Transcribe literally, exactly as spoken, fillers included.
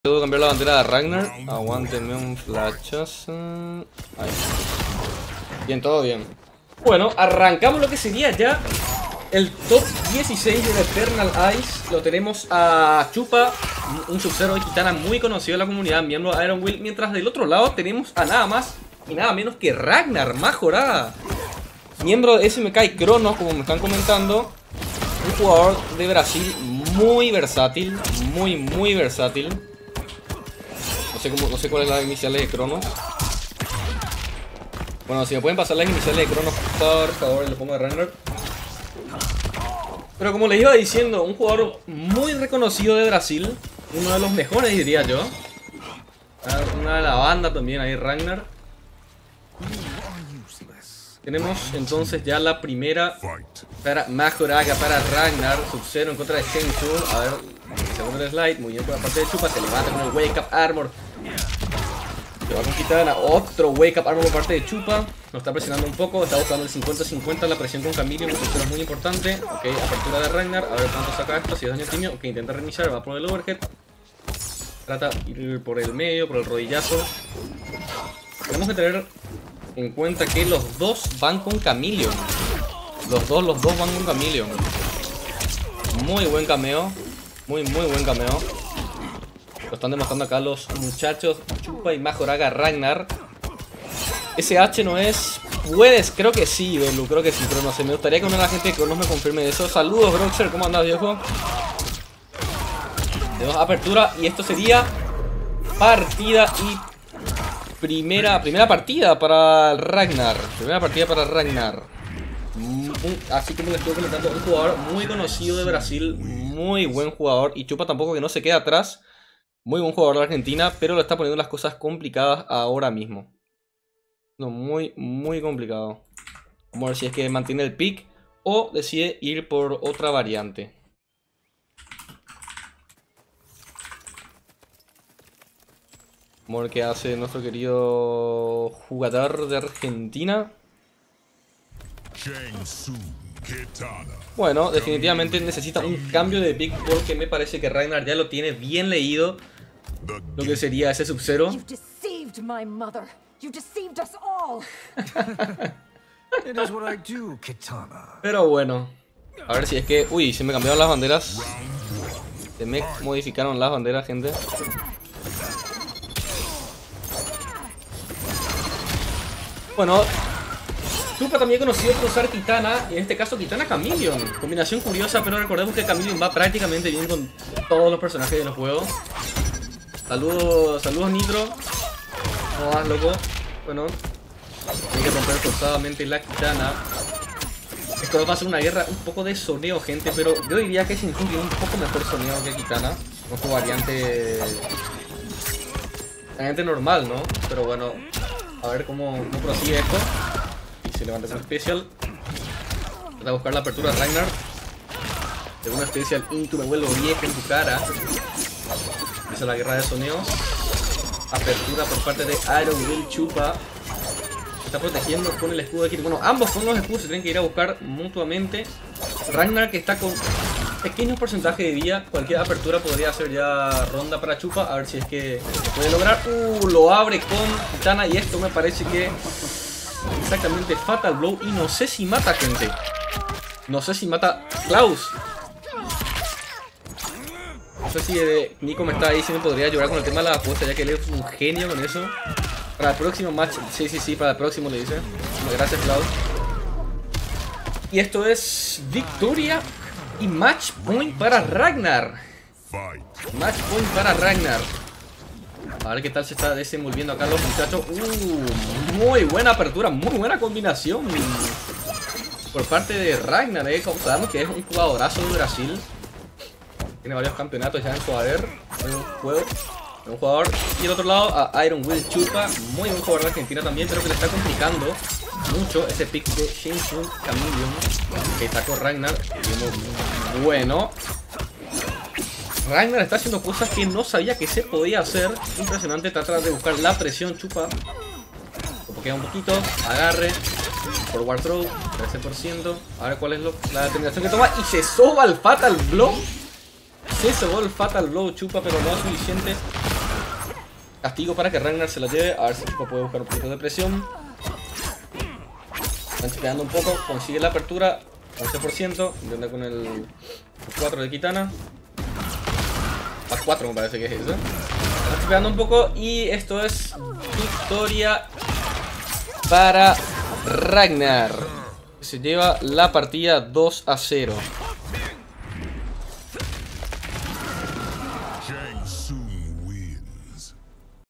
Debo cambiar la bandera de Ragnar. Aguánteme un flachazo. Ahí. Bien, todo bien. Bueno, arrancamos lo que sería ya el top dieciséis de Eternal Ice. Lo tenemos a Chupa, un Sub-Zero de Kitana muy conocido en la comunidad, miembro de Iron Will. Mientras del otro lado tenemos a nada más y nada menos que Ragnar Majorada, miembro de S M K y Cronos, como me están comentando. Un jugador de Brasil muy versátil, muy muy versátil. No sé, cómo, no sé cuál es la iniciales de Cronos. Bueno, si me pueden pasar las iniciales de Cronos, por favor, le pongo de Ragnar. Pero como les iba diciendo, un jugador muy reconocido de Brasil. Uno de los mejores, diría yo. Una de la banda también ahí, Ragnar. Tenemos entonces ya la primera para Majorada para Ragnar. Sub-Zero en contra de Shenzhou. A ver, segundo el slide. Muy bien por la parte de Chupa. Se levanta con el Wake Up Armor. Se va con Kitana. Otro Wake Up Armor por parte de Chupa. Lo está presionando un poco. Está buscando el cincuenta cincuenta. La presión con Camille. Un Sub-Zero muy importante. Ok, apertura de Ragnar. A ver cuánto saca esto. Si es daño timio. Ok, intenta reiniciar. Va por el overhead. Trata de ir por el medio, por el rodillazo. Tenemos que tener en cuenta que los dos van con Chameleon. Los dos, los dos van con Chameleon. Muy buen cameo. Muy, muy buen cameo. Lo están demostrando acá los muchachos Chupa y Majorada Ragnar. Ese H no es... Puedes, creo que sí, Belu, creo que sí, pero no sé. Me gustaría que una de la gente que Cronos me confirme eso. Saludos, Broxer, ¿cómo andas, viejo? Tenemos apertura y esto sería partida y... Primera, primera partida para Ragnar. Primera partida para Ragnar. Así como les estoy comentando, un jugador muy conocido de Brasil. Muy buen jugador. Y Chupa tampoco, que no se queda atrás. Muy buen jugador de Argentina, pero le está poniendo las cosas complicadas ahora mismo. No, muy, muy complicado. Vamos a ver si es que mantiene el pick o decide ir por otra variante. Vamos a ver qué hace nuestro querido jugador de Argentina. Bueno, definitivamente necesita un cambio de pick porque me parece que Ragnar ya lo tiene bien leído. Lo que sería ese Sub-Zero. Pero bueno, a ver si es que... Uy, se me cambiaron las banderas. Se me modificaron las banderas, gente. Bueno, Chupa también conocido por usar Kitana, y en este caso Kitana Chameleon. Combinación curiosa, pero recordemos que Chameleon va prácticamente bien con todos los personajes de los juegos. Saludos, saludos Nitro. No vas, loco. Bueno, hay que romper forzadamente la Kitana. Esto va a ser una guerra un poco de soneo, gente, pero yo diría que Shenzhou tiene un poco mejor soneo que Kitana. No su variante... variante normal, ¿no? Pero bueno... A ver cómo, cómo prosigue esto. Y se levanta con Special. Trata de buscar la apertura de Ragnar. De una Special Into, me vuelvo vieja en tu cara. Esa es la guerra de soneos. Apertura por parte de Iron Will. Chupa se está protegiendo con el escudo de Kit. Bueno, ambos con los escudos se tienen que ir a buscar mutuamente. Ragnar, que está con pequeño porcentaje de vida. Cualquier apertura podría ser ya ronda para Chupa. A ver si es que se puede lograr. Uh, lo abre con Kitana. Y esto me parece que exactamente Fatal Blow. Y no sé si mata, gente. No sé si mata Klaus. No sé si eh, Nico me está ahí, si me podría ayudar con el tema de la apuesta, ya que él es un genio con eso. Para el próximo match. Sí, sí, sí, para el próximo le dice. Gracias, Klaus. Y esto es victoria y match point para Ragnar. Match point para Ragnar. A ver qué tal se está desenvolviendo acá los muchachos. Uh, muy buena apertura, muy buena combinación por parte de Ragnar, eh. Como sabemos que es un jugadorazo de Brasil. Tiene varios campeonatos ya en su haber. En un juego, en un jugador. Y el otro lado a Iron Will Chupa. Muy buen jugador de Argentina también, pero que le está complicando mucho ese pick de Shenzhou Chameleon. Que atacó Ragnar. Bueno, Ragnar está haciendo cosas que no sabía que se podía hacer. Impresionante, trata de buscar la presión. Chupa como queda un poquito, agarre por War Throw, trece por ciento. A ver cuál es lo, la determinación que toma. Y se soba el Fatal Blow. Se sobó el Fatal Blow Chupa, pero no es suficiente Castigo para que Ragnar se la lleve. A ver si Chupa puede buscar un poquito de presión. Están chipeando un poco. Consigue la apertura. once por ciento. Intenta con el cuatro de Kitana. A cuatro me parece que es eso. Están chipeando un poco. Y esto es victoria para Ragnar. Se lleva la partida dos a cero.